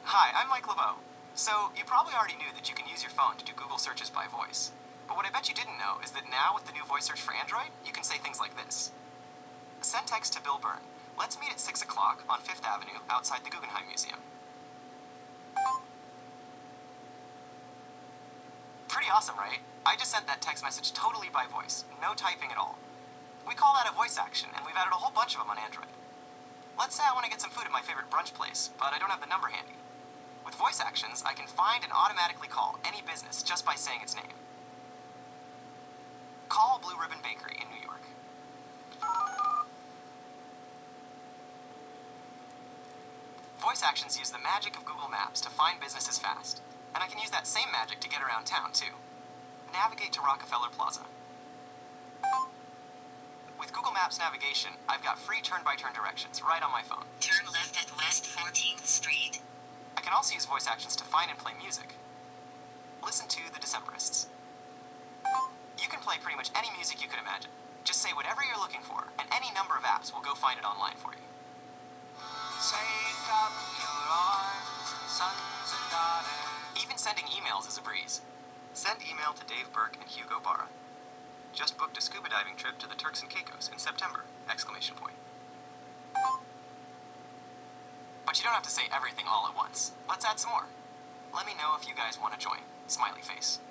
Hi, I'm Mike LeBeau. So, you probably already knew that you can use your phone to do Google searches by voice. But what I bet you didn't know is that now with the new voice search for Android, you can say things like this. Send text to Bill Byrne. Let's meet at 6 o'clock on 5th Avenue outside the Guggenheim Museum. Pretty awesome, right? I just sent that text message totally by voice, no typing at all. We call that a voice action, and we've added a whole bunch of them on Android. Let's say I want to get some food at my favorite brunch place, but I don't have the number handy. With voice actions, I can find and automatically call any business just by saying its name. Call Blue Ribbon Bakery in New York. Voice actions use the magic of Google Maps to find businesses fast, and I can use that same magic to get around town, too. Navigate to Rockefeller Plaza. With Google Maps navigation, I've got free turn-by-turn directions right on my phone. Turn left at West 14th Street. I can also use voice actions to find and play music. Listen to the Decemberists. You can play pretty much any music you could imagine. Just say whatever you're looking for, and any number of apps will go find it online for you. Take up your arms, sons and daughters. Even sending emails is a breeze. Send email to Dave Burke and Hugo Barra. Just booked a scuba diving trip to the Turks and Caicos in September! Exclamation point. But you don't have to say everything all at once. Let's add some more. Let me know if you guys want to join. Smiley face.